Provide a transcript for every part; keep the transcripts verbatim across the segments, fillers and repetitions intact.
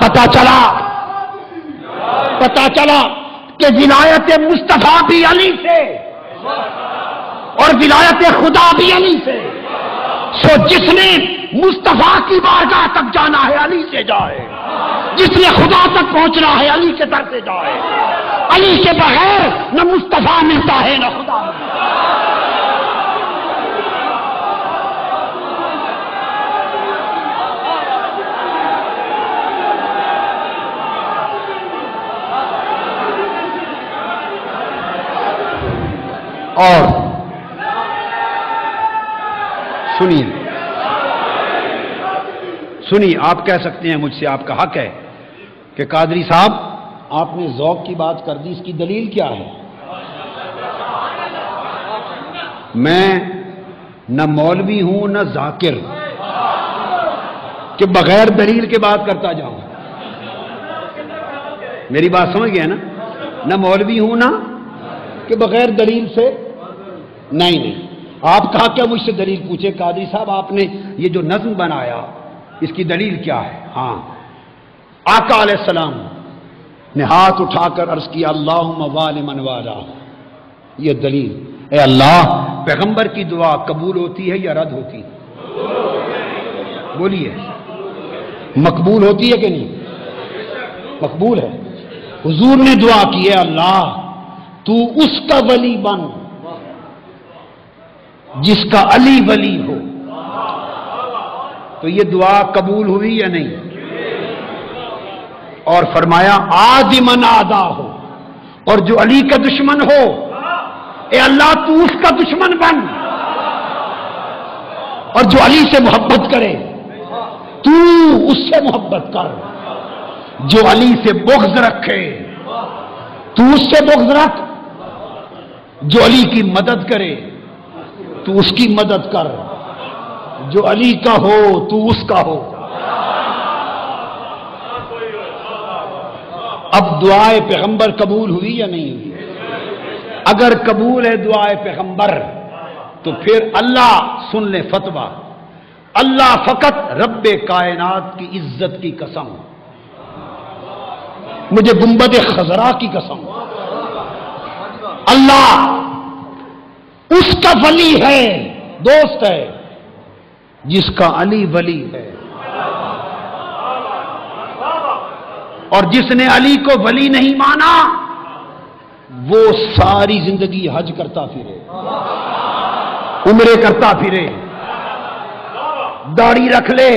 پتا چلا پتا چلا کہ ولایت مصطفیٰ بھی علی سے اور ولایت خدا بھی علی سے. سو جس نے مصطفیٰ کی بارگاہ تک جانا ہے علی سے جائے، جس نے خدا تک پہنچنا ہے علی کے در سے جائے. علی کے بغیر نہ مصطفیٰ ملتا ہے نہ خدا ملتا ہے. اور سنیے سنیے آپ کہہ سکتے ہیں مجھ سے، آپ کا حق ہے کہ قادری صاحب آپ نے ذوق کی بات کر دی، اس کی دلیل کیا ہے؟ میں نہ مولوی ہوں نہ ذاکر کہ بغیر دلیل کے بات کرتا جاؤں. میری بات سمجھ گئے نا؟ نہ مولوی ہوں نہ کہ بغیر دلیل سے نہیں نہیں. آپ کہا کیا مجھ سے دلیل پوچھے؟ قادری صاحب آپ نے یہ جو نظم بنایا اس کی دلیل کیا ہے؟ ہاں، آقا علیہ السلام نے ہاتھ اٹھا کر عرض کیا اللہم وال من والا. یہ دلیل. اے اللہ، پیغمبر کی دعا قبول ہوتی ہے یا رد ہوتی ہے؟ بولیے، مقبول ہوتی ہے کہ نہیں؟ مقبول ہے. حضور نے دعا کی ہے اللہ تو اس کا ولی بن جس کا علی ولی ہو. تو یہ دعا قبول ہوئی یا نہیں؟ اور فرمایا آدی من آدا ہو، اور جو علی کا دشمن ہو اے اللہ تو اس کا دشمن بن، اور جو علی سے محبت کرے تو اس سے محبت کر، جو علی سے بغض رکھے تو اس سے بغض رکھ، جو علی کی مدد کرے تو اس کی مدد کر، جو علی کا ہو تو اس کا ہو. اب دعائے پیغمبر قبول ہوئی یا نہیں ہوئی؟ اگر قبول ہے دعائے پیغمبر تو پھر اللہ سن لے فتویٰ، اللہ فقط رب کائنات کی عزت کی قسم، مجھے گنبد خضرا کی قسم، اللہ اس کا ولی ہے، دوست ہے جس کا علی ولی ہے. اور جس نے علی کو ولی نہیں مانا وہ ساری زندگی حج کرتا پھرے، عمرے کرتا پھرے، داڑھی رکھ لے،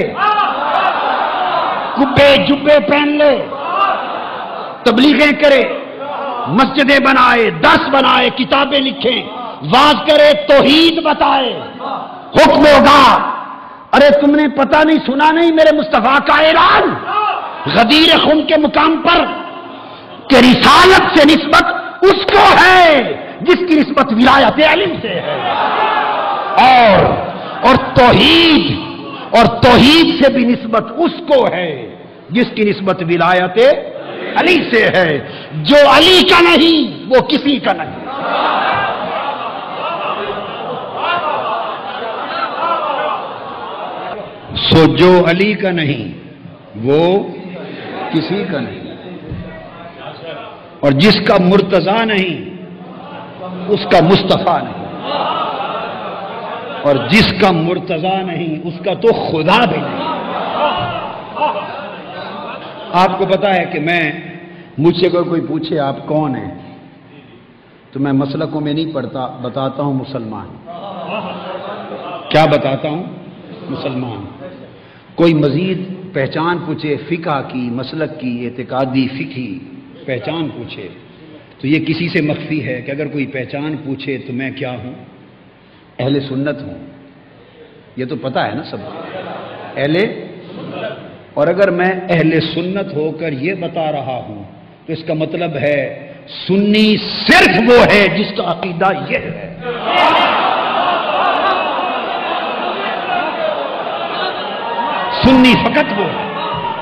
کبے جبے پہن لے، تبلیغیں کرے، مسجدیں بنائے، درس بنائے، کتابیں لکھیں، واز کرے، توحید بتائے، حکم ہوگا. ارے تم نے پتہ نہیں سنا نہیں میرے مصطفیٰ کا اعلان غدیر خم کے مقام پر کہ رسالت سے نسبت اس کو ہے جس کی نسبت ولایت علم سے ہے، اور اور توحید اور توحید سے بھی نسبت اس کو ہے جس کی نسبت ولایت علی سے ہے. جو علی کا نہیں وہ کسی کا نہیں. سو جو علی کا نہیں وہ کسی کا نہیں، اور جس کا مرتضی نہیں اس کا مصطفیٰ نہیں، اور جس کا مرتضی نہیں اس کا تو خدا بھی نہیں. آپ کو پتا ہے کہ میں مجھ سے اگر کوئی پوچھے آپ کون ہیں تو میں مسلکوں میں نہیں پڑھتا، بتاتا ہوں مسلمان. کیا بتاتا ہوں؟ مسلمان. کوئی مزید پہچان پوچھے فقہ کی، مسلک کی، اعتقادی فقہی پہچان پوچھے تو یہ کسی سے مخفی ہے کہ اگر کوئی پہچان پوچھے تو میں کیا ہوں؟ اہل سنت ہوں. یہ تو پتہ ہے نا سب اہل. اور اگر میں اہل سنت ہو کر یہ بتا رہا ہوں تو اس کا مطلب ہے سنی صرف وہ ہے جس کا عقیدہ یہ ہے. سنی فقط وہ ہے.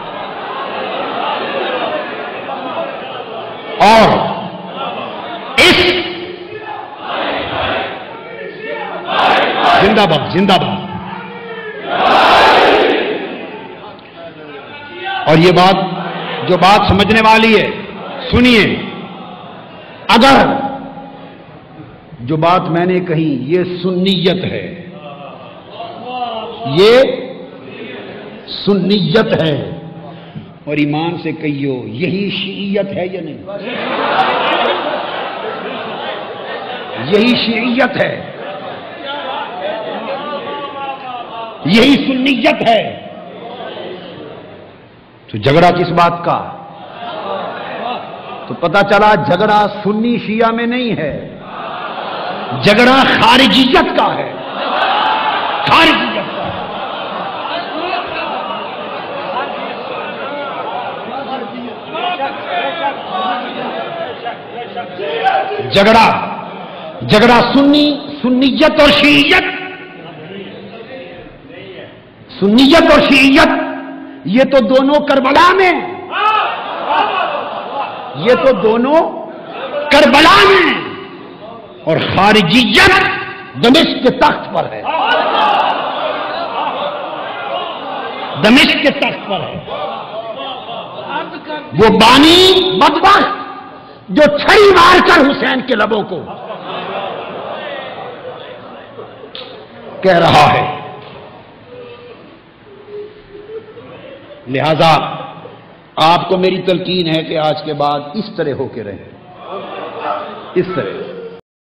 اور اس زندہ باد زندہ باد. اور یہ بات جو بات سمجھنے والی ہے سنیے، اگر جو بات میں نے کہی یہ سنیت ہے، یہ سنیت ہے، اور ایمان سے کہیو یہی شیعیت ہے یا نہیں؟ یہی شیعیت ہے، یہی سنیت ہے، تو جھگڑا کس بات کا؟ تو پتہ چلا جھگڑا سنی شیعہ میں نہیں ہے، جھگڑا خارجیت کا ہے، خارجیت کا ہے۔ جھگڑا جھگڑا سنی سنیت اور شیعیت، سنیت اور شیعیت یہ تو دونوں کربلا میں، یہ تو دونوں کربلا میں، اور خارجیت دمشق کے تخت پر ہے، دمشق کے تخت پر ہے۔ وہ بانی بدبخت جو چھری مار کر حسین کے لبوں کو کہہ رہا ہے، لہذا آپ کو میری تلقین ہے کہ آج کے بعد اس طرح ہو کے رہیں، اس طرح